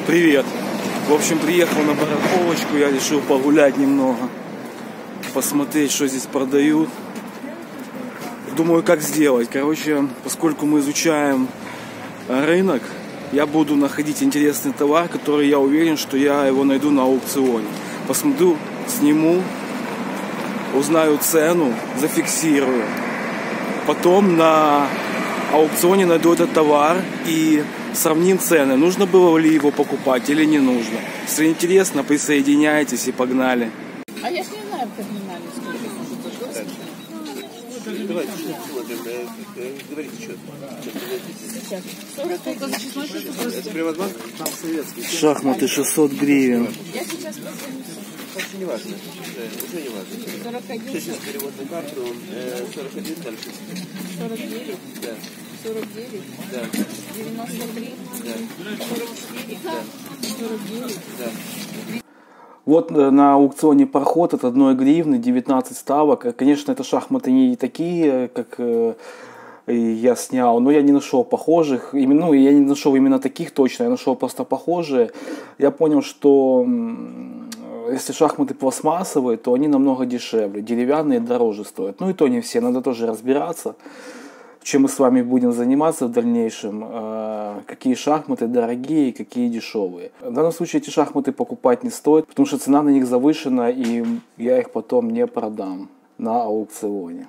Привет! В общем, приехал на барахолочку, я решил погулять немного, посмотреть, что здесь продают. Думаю, как сделать. Короче, поскольку мы изучаем рынок, я буду находить интересный товар, который я уверен, что я его найду на аукционе. Посмотрю, сниму, узнаю цену, зафиксирую. Потом на аукционе найду этот товар и сравним цены. Нужно было ли его покупать или не нужно. Если интересно, присоединяйтесь и погнали. А я ж не знаю в терминале, сколько. Давайте, говорите, что. Сейчас. 40 только за честной просто. Это Приватбанк? Там советский. Шахматы 600 гривен. Я сейчас просто Вообще не важно. Уже не важно. 41. Сейчас перевод на карту. 41 дальше. 49. Да. 49. Да. 93. Да. 44. Да. 49. Да. Вот на аукционе проход от 1 гривны 19 ставок. Конечно, это шахматы не такие, как я снял, но я не нашел похожих. Ну, я не нашел именно таких точно, я нашел просто похожие. Я понял, что если шахматы пластмассовые, то они намного дешевле. Деревянные дороже стоят. Ну и то не все, надо тоже разбираться, чем мы с вами будем заниматься в дальнейшем, какие шахматы дорогие, какие дешевые. В данном случае эти шахматы покупать не стоит, потому что цена на них завышена, и я их потом не продам на аукционе.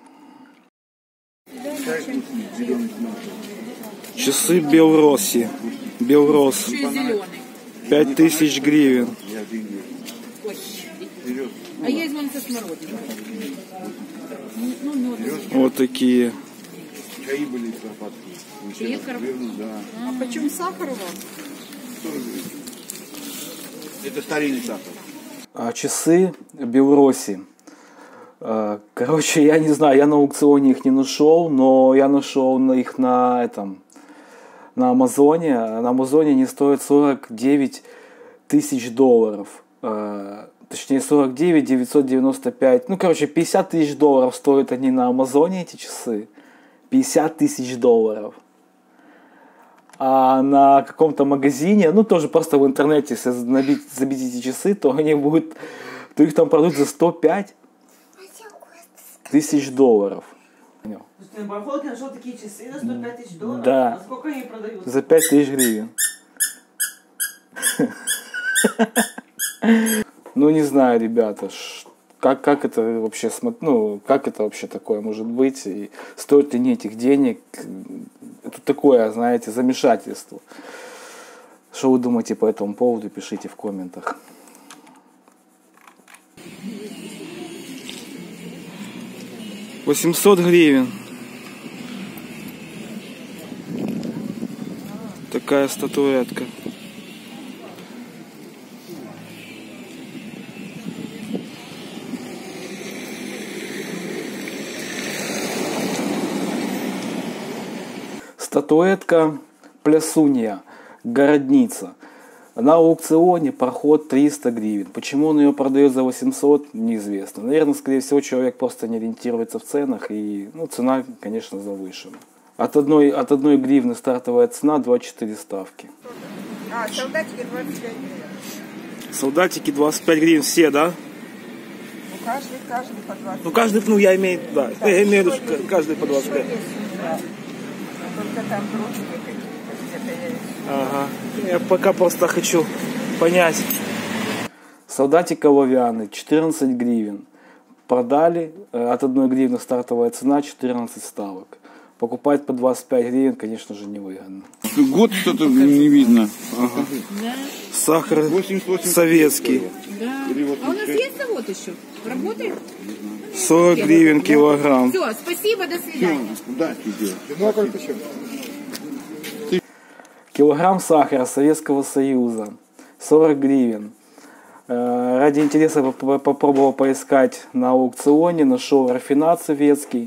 Часы Белроси. Белрос. 5000 гривен. А я из манка смородины. Вот такие. Чаи были карпатские. Чаи карпатские? Да. А почему сахар у вас? Это старинный сахар. Часы Белроси. Короче, я не знаю, я на аукционе их не нашел, но я нашел их на Амазоне. На Амазоне они стоят 49 тысяч долларов. Точнее, 49 995. Ну, короче, 50 тысяч долларов стоят они на Амазоне, эти часы. 50 тысяч долларов. А на каком-то магазине, ну, тоже просто в интернете, если забить эти часы, то их там продают за 105 тысяч долларов. На барахолке нашел такие часы на 105 тысяч долларов? Да. А сколько они продаются? За 5 тысяч гривен. Ну, не знаю, ребята, как это вообще, ну, как это вообще такое может быть, и стоит ли не этих денег, это такое, знаете, замешательство. Что вы думаете по этому поводу, пишите в комментах. $800 гривен. Такая статуэтка. Статуэтка Плясунья, городница. На аукционе проход 300 гривен. Почему он ее продает за 800, неизвестно. Наверное, скорее всего, человек просто не ориентируется в ценах. И цена, конечно, завышена. От одной гривны стартовая цена 24 ставки. А, солдатики 25 гривен. Солдатики 25 гривен все, да? Ну, каждый по 20. Ну, каждый, я имею в виду, каждый по 25. Только там кружки какие-то где-то есть. Ага. Я пока просто хочу понять. Солдатик оловянный, 14 гривен. Продали, от 1 гривны стартовая цена, 14 ставок. Покупать по 25 гривен, конечно же, невыгодно. Год что-то не видно. Ага. Да. Сахар 88 советский. Да. А у нас есть завод еще? Работает? 40 гривен килограмм. Все, спасибо, до свидания. Да, тебе. Ну, а как еще? Килограмм сахара Советского Союза, 40 гривен. Ради интереса попробовал поискать на аукционе, нашел рафинад советский.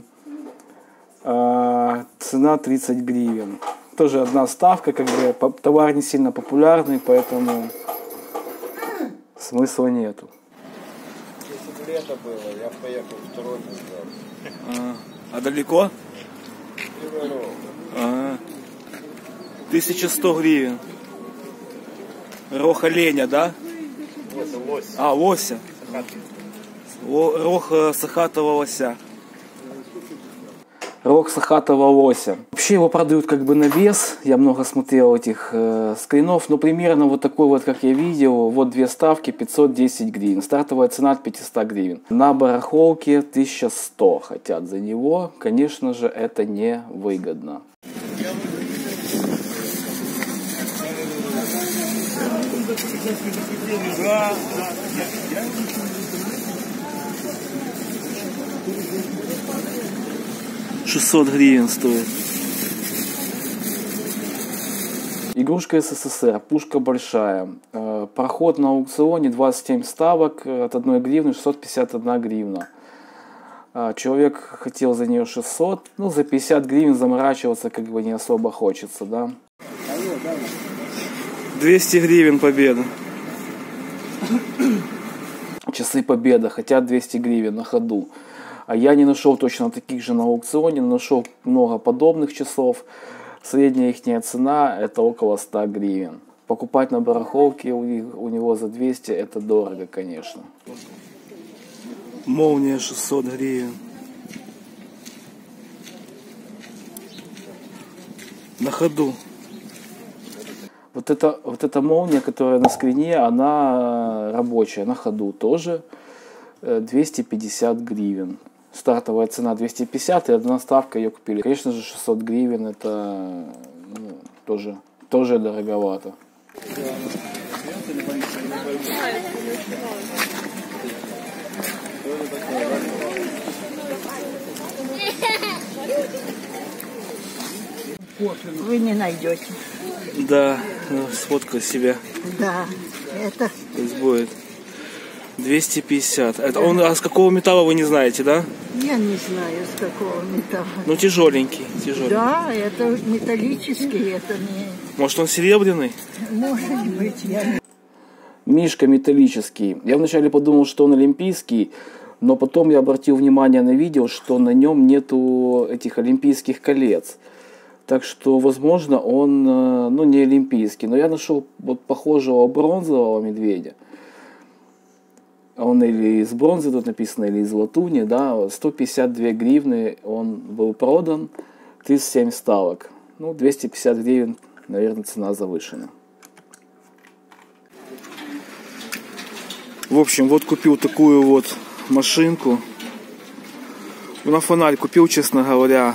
Цена 30 гривен. Тоже одна ставка, товар не сильно популярный, поэтому смысла нету. Если бы лето было, я поехал в Торонто. А далеко? 1100 гривен. Рог оленя, да? Это лось. А, лося. Рог сахатого лося. Рог сахатого лося. Вообще его продают как бы на вес. Я много смотрел этих скринов. Но примерно вот такой вот, как я видел. Вот две ставки, 510 гривен. Стартовая цена от 500 гривен. На барахолке 1100 хотят за него. Конечно же, это не выгодно. $600 гривен стоит. Игрушка СССР, пушка большая. Проход на аукционе 27 ставок, от 1 гривны 651 гривна. Человек хотел за нее 600, ну за 50 гривен заморачиваться как бы не особо хочется, да. 200 гривен победа. Часы победа, хотят 200 гривен на ходу. А я не нашел точно таких же на аукционе, нашел много подобных часов. Средняя их цена это около 100 гривен. Покупать на барахолке у него за 200 это дорого, конечно. Молния 600 гривен. На ходу. Вот эта молния, которая на скрине, она рабочая, на ходу тоже 250 гривен. Стартовая цена 250 и одна ставка ее купили. Конечно же 600 гривен это тоже дороговато. Вы не найдете. Да, сфоткай себя. Да, это... То есть будет 250. Это он, а с какого металла вы не знаете, да? Я не знаю, с какого металла. Ну тяжеленький. Да, это металлический, это не... Может он серебряный? Может быть, я... Мишка металлический. Я вначале подумал, что он олимпийский, но потом я обратил внимание на видео, что на нем нету этих олимпийских колец. Так что, возможно, он, ну, не олимпийский. Но я нашел вот похожего бронзового медведя. Он или из бронзы тут написано, или из латуни, да. 152 гривны он был продан, 37 ставок. Ну, 250 гривен, наверное, цена завышена. В общем, вот купил такую вот машинку. На фонарь купил, честно говоря.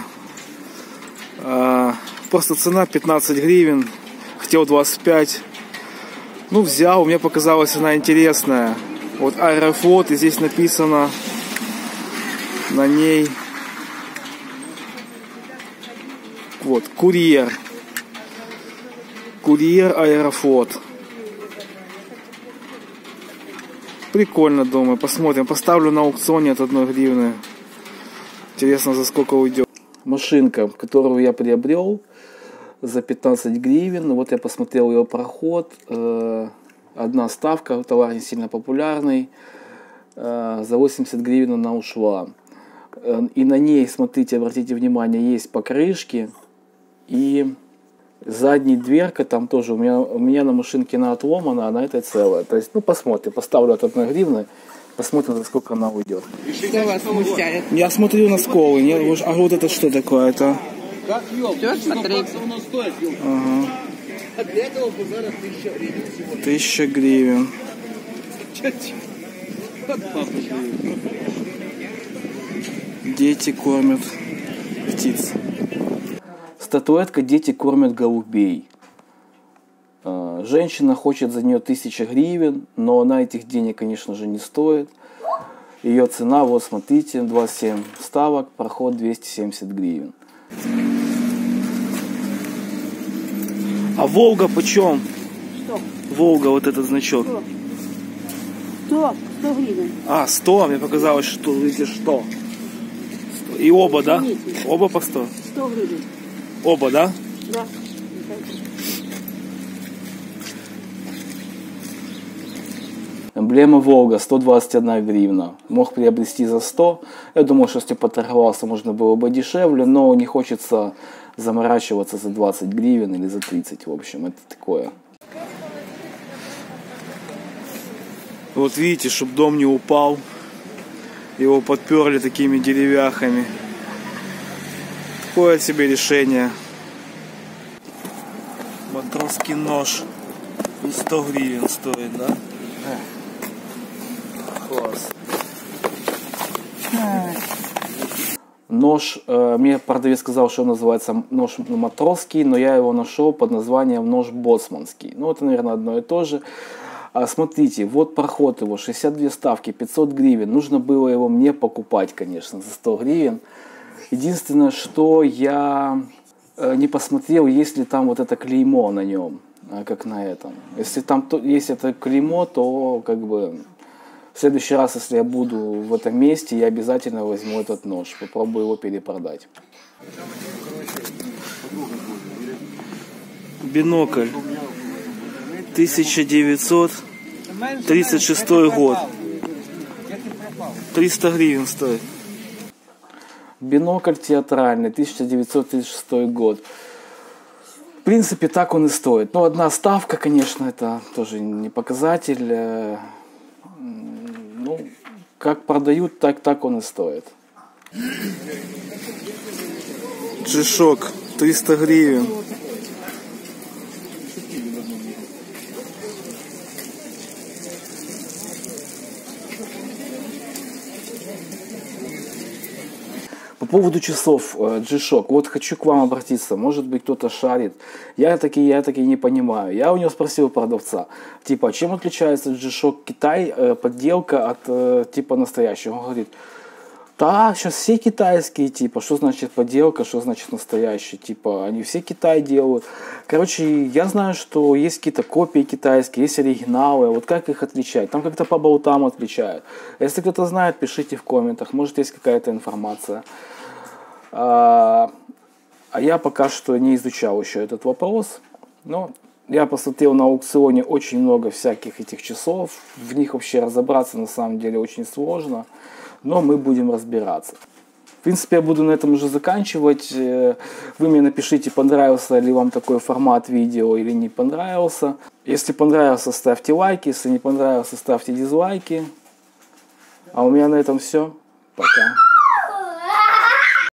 Просто цена 15 гривен. Хотел 25. Ну, взял. Мне показалась она интересная. Вот Аэрофлот. И здесь написано на ней. Вот, курьер. Курьер Аэрофлот. Прикольно, думаю. Посмотрим. Поставлю на аукционе от 1 гривны. Интересно, за сколько уйдет. Машинка, которую я приобрел за 15 гривен. Вот я посмотрел ее проход. Одна ставка, товар не сильно популярный. За 80 гривен она ушла. И на ней, смотрите, обратите внимание, есть покрышки. И задняя дверка там тоже у меня на машинке она отломана, она это целая. То есть, ну, посмотрим. Поставлю от 1 гривны. Посмотрим, за сколько она уйдет. Что вас смущает? Я смотрю на сколы. А вот это что такое? Это... Все, смотреть. Ага. 1000 гривен. Дети кормят птиц. Статуэтка «Дети кормят голубей». Женщина хочет за нее 1000 гривен, но она этих денег, конечно же, не стоит. Ее цена, вот смотрите, 27 ставок, проход 270 гривен. А Волга почем? Что? Волга, вот этот значок. 100 гривен. А, 100, мне показалось, что, видите, что? И оба, да? Оба по 100? 100 гривен. Оба, да? Да. Эмблема Волга, 121 гривна. Мог приобрести за 100. Я думал, что если поторговался, можно было бы дешевле, но не хочется заморачиваться за 20 гривен или за 30, в общем, это такое. Вот видите, чтобы дом не упал, его подперли такими деревяхами. Такое себе решение. Матросский нож. И 100 гривен стоит, да? Класс. Нож, мне продавец сказал, что он называется нож матросский, но я его нашел под названием нож боцманский. Ну, это, наверное, одно и то же. Смотрите, вот проход его, 62 ставки, 500 гривен. Нужно было его мне покупать, конечно, за 100 гривен. Единственное, что я не посмотрел, есть ли там вот это клеймо на нем, как на этом. Если там есть это клеймо, то как бы в следующий раз, если я буду в этом месте, я обязательно возьму этот нож, попробую его перепродать. Бинокль. 1936 год. 300 гривен стоит. Бинокль театральный, 1936 год. В принципе, так он и стоит. Но одна ставка, конечно, это тоже не показатель. Ну, как продают, так он и стоит. G-Shock, 300 гривен. По поводу часов G-Shock, вот хочу к вам обратиться, может быть кто-то шарит, я таки не понимаю. Я у него спросил продавца, типа, чем отличается G-Shock Китай, подделка от типа настоящего? Он говорит, да, сейчас все китайские, типа, что значит подделка, что значит настоящий, типа, они все Китай делают. Короче, я знаю, что есть какие-то копии китайские, есть оригиналы, вот как их отличать? Там как-то по болтам отличают. Если кто-то знает, пишите в комментах, может есть какая-то информация. А я пока что не изучал еще этот вопрос, но я посмотрел на аукционе очень много всяких этих часов, в них вообще разобраться на самом деле очень сложно. Но мы будем разбираться. В принципе, я буду на этом уже заканчивать. Вы мне напишите, понравился ли вам такой формат видео или не понравился. Если понравился, ставьте лайки. Если не понравился, ставьте дизлайки. А у меня на этом все. Пока.